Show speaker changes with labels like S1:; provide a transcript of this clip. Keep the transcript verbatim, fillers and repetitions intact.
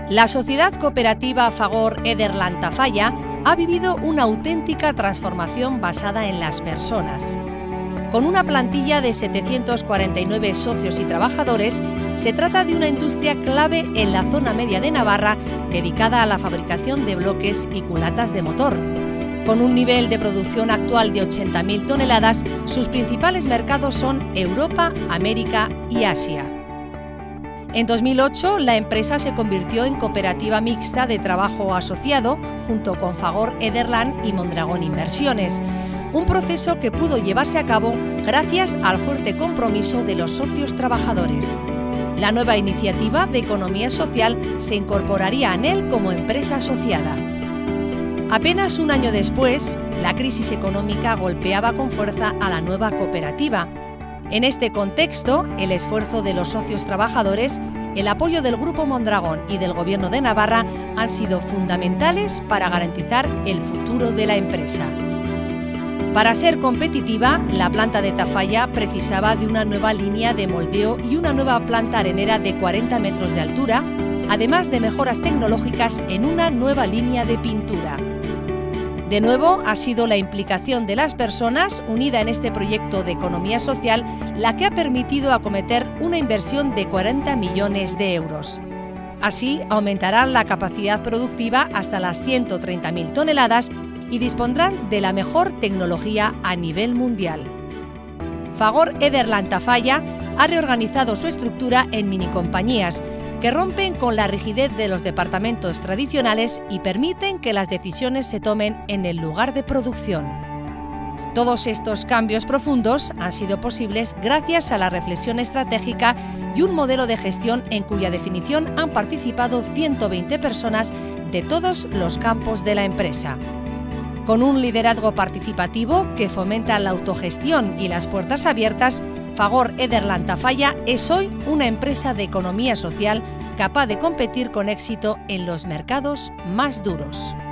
S1: La sociedad cooperativa Fagor Ederland Tafalla ha vivido una auténtica transformación basada en las personas. Con una plantilla de setecientos cuarenta y nueve socios y trabajadores, se trata de una industria clave en la zona media de Navarra dedicada a la fabricación de bloques y culatas de motor. Con un nivel de producción actual de ochenta mil toneladas, sus principales mercados son Europa, América y Asia. En dos mil ocho, la empresa se convirtió en cooperativa mixta de trabajo asociado junto con Fagor Ederland y Mondragón Inversiones, un proceso que pudo llevarse a cabo gracias al fuerte compromiso de los socios trabajadores. La nueva iniciativa de economía social se incorporaría a ANEL como empresa asociada. Apenas un año después, la crisis económica golpeaba con fuerza a la nueva cooperativa. En este contexto, el esfuerzo de los socios trabajadores, el apoyo del Grupo Mondragón y del Gobierno de Navarra han sido fundamentales para garantizar el futuro de la empresa. Para ser competitiva, la planta de Tafalla precisaba de una nueva línea de moldeo y una nueva planta arenera de cuarenta metros de altura, además de mejoras tecnológicas en una nueva línea de pintura. De nuevo, ha sido la implicación de las personas, unida en este proyecto de economía social, la que ha permitido acometer una inversión de cuarenta millones de euros. Así, aumentará la capacidad productiva hasta las ciento treinta mil toneladas y dispondrán de la mejor tecnología a nivel mundial. Fagor Ederland Tafalla ha reorganizado su estructura en minicompañías, que rompen con la rigidez de los departamentos tradicionales y permiten que las decisiones se tomen en el lugar de producción. Todos estos cambios profundos han sido posibles gracias a la reflexión estratégica y un modelo de gestión en cuya definición han participado ciento veinte personas de todos los campos de la empresa. Con un liderazgo participativo que fomenta la autogestión y las puertas abiertas, Fagor Ederland Tafalla es hoy una empresa de economía social capaz de competir con éxito en los mercados más duros.